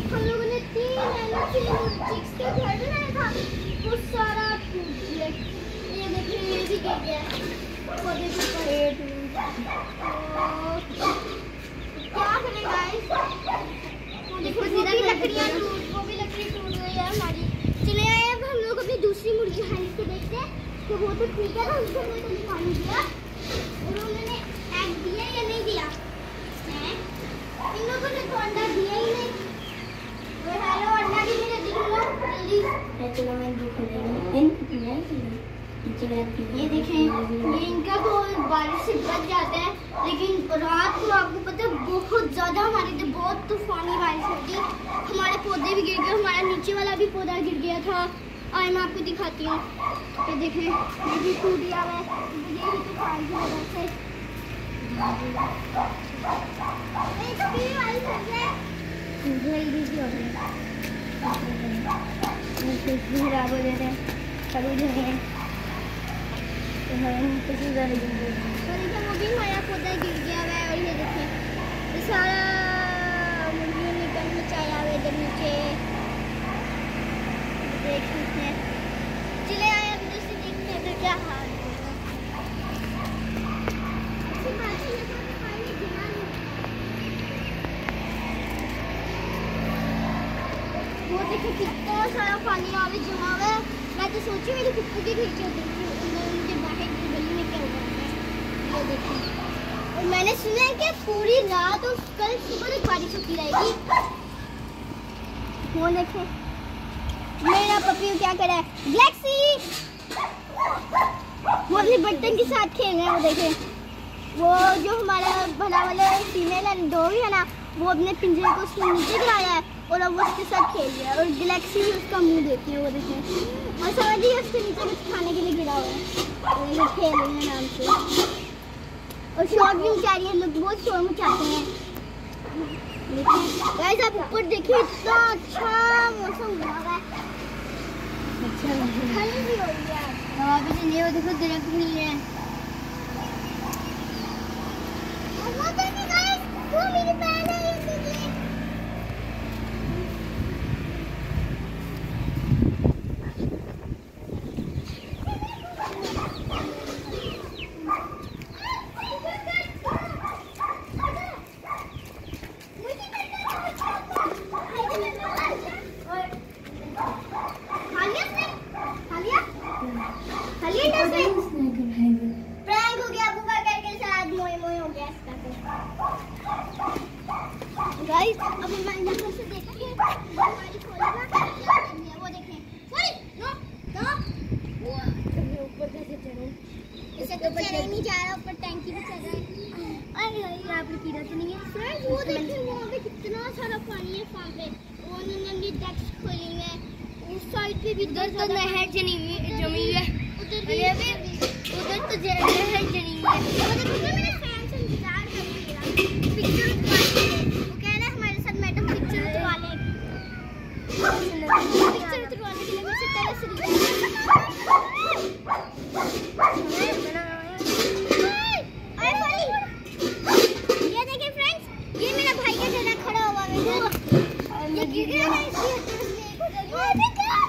हम लोगों ने 3 महीनों से चिक्स के घर बनाया था, वो सारा टूट गया। ये देखिए ये भी गिर गया पौधे के ऊपर। क्या करें गाइस, देखो वो भी लकड़ियाँ टूट गई है हमारी। चले आए अब हम लोग अपनी दूसरी मुर्गी हानिस को देखते हैं तो वो तो ठीक है ना, उसको हमने कभी पानी दिया और उन्होंने एग दिया या नहीं दिया है? इन लोगों ने तो अंडा दिया ही नहीं। हेलो अंडा भी मेरे दिख लो जल्दी। चलो मैं दिख रही हूँ। ये देखें, ये इनका तो बारिश से बच जाते हैं, लेकिन रात को आपको पता है बहुत ज़्यादा हमारे इधर बहुत तूफानी बारिश होती है। हमारे पौधे भी गिर गए, हमारा नीचे वाला भी पौधा गिर गया था। आज मैं आपको दिखाती हूँ। ये देखें ये भी टूट गया है, ये भी तूफान की वजह से। ये तो भी बारिश हो गई है, जल्दी हो गई। खराब हो जाते हैं कभी नहीं तो वो भी हमारा पौधा गिर गया है। और ये देखिए ये सारा मुर्गियों ने गंद मचाया हुआ इधर नीचे देख सकते हैं। चले आए अंदर से देखते हैं क्या हाल है। वो देखो कितना सारा पानी आ रहा जमा हुआ है। मैं तो सोची मेरी कुत्ते के घर के उनके बाहर गली में क्या हुआ है। ये देखो और मैंने सुना है कि पूरी रात और कल सुबह तक बारिश होती रहेगी। वो देखे मेरा पपी क्या कर रहा है, गैलेक्सी वो अपने बर्तन के साथ खेल रहे हैं। वो देखे वो जो हमारा भला वाला फीमेल है डॉग है ना, वो अपने पिंजरे को उसके नीचे गिराया है और अब वो उसके साथ खेल रहा है। और गैलेक्सी भी उसका मुंह देखती है। वो देखें और समझिए उसके नीचे कुछ खाने के लिए गिरा हुआ है और ये खेल रहे हैं नाम से। और शॉर्ट भी मचा रही है, लोग बहुत शोर मचाते हैं। गाइस आप ऊपर देखिए इतना अच्छा मौसम हुआ है, अच्छा ठंड भी हो रही है। हवा भी चल रही है, देखो दरख्त नहीं है। वो देखिए गाइस वो मेरी बहन है, ये देखिए प्रैंक हो गया बुआ करके साथ मोए मोए हो गया इसका। तो गाइस अब हम यहाँ से देखेंगे हमारी खोलेगा क्या करनी है। वो देखें सॉरी नो नो वो ऊपर कैसे चढ़े, इसे तो चढ़े नहीं जा रहा, ऊपर टैंकी भी चल रहा है। अरे यहाँ पर कीड़ा तो नहीं है फ्रेंड्स। वो देखें वहाँ पे कितना सारा पानी है, वहाँ पे वो नन्ही डेक्स खोली हुई है, उस साइड पे भी उधर तो नहर जमी हुई है, उधर तो नहर जमी हुई है। वो देखो मेरे फैन से इंतजार कर रहा है पिक्चर उठवा के। वो कह रहा है हमारे साथ मैडम पिक्चर उठवा ले, पिक्चर उठवाने के लिए मुझसे पहले से ये देखिए फ्रेंड्स, ये मेरा भाई का जरा खड़ा हुआ है, ये गिर गया ना इसलिए